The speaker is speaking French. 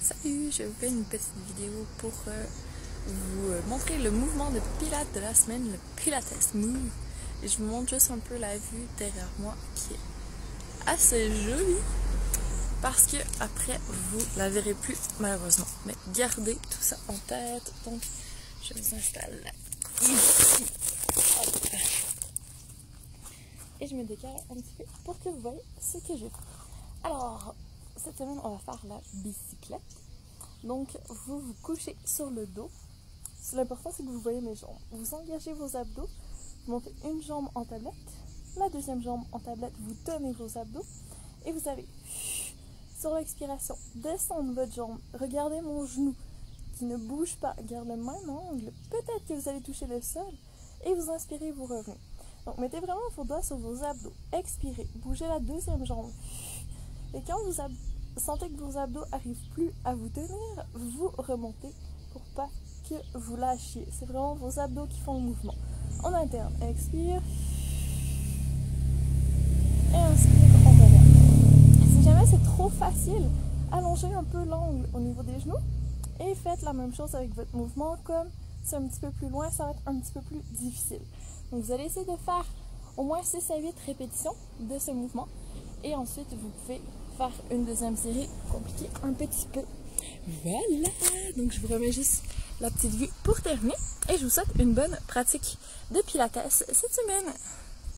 Salut, je vous fais une petite vidéo pour vous montrer le mouvement de pilates de la semaine, le Pilates Move. Et je vous montre juste un peu la vue derrière moi qui est assez jolie parce que après vous la verrez plus malheureusement. Mais gardez tout ça en tête. Donc je vous installe ici. Hop. Et je me décale un petit peu pour que vous voyez ce que j'ai. Alors, cette semaine, on va faire la bicyclette. Donc, vous vous couchez sur le dos. L'important, c'est que vous voyez mes jambes. Vous engagez vos abdos, vous montez une jambe en tablette, la deuxième jambe en tablette, vous tenez vos abdos et vous allez, sur l'expiration, descendre votre jambe. Regardez mon genou qui ne bouge pas. Garde le même angle. Peut-être que vous allez toucher le sol et vous inspirez, vous revenez. Donc, mettez vraiment vos doigts sur vos abdos. Expirez. Bougez la deuxième jambe. Et quand vous sentez que vos abdos n'arrivent plus à vous tenir, vous remontez pour pas que vous lâchiez. C'est vraiment vos abdos qui font le mouvement. En interne, expire. Et inspire, on revient. Si jamais c'est trop facile, allongez un peu l'angle au niveau des genoux. Et faites la même chose avec votre mouvement. Comme c'est un petit peu plus loin, ça va être un petit peu plus difficile. Donc vous allez essayer de faire au moins 6 à 8 répétitions de ce mouvement. Et ensuite, vous pouvez faire une deuxième série compliquée un petit peu. Voilà! Donc je vous remets juste la petite vue pour terminer. Et je vous souhaite une bonne pratique de Pilates cette semaine.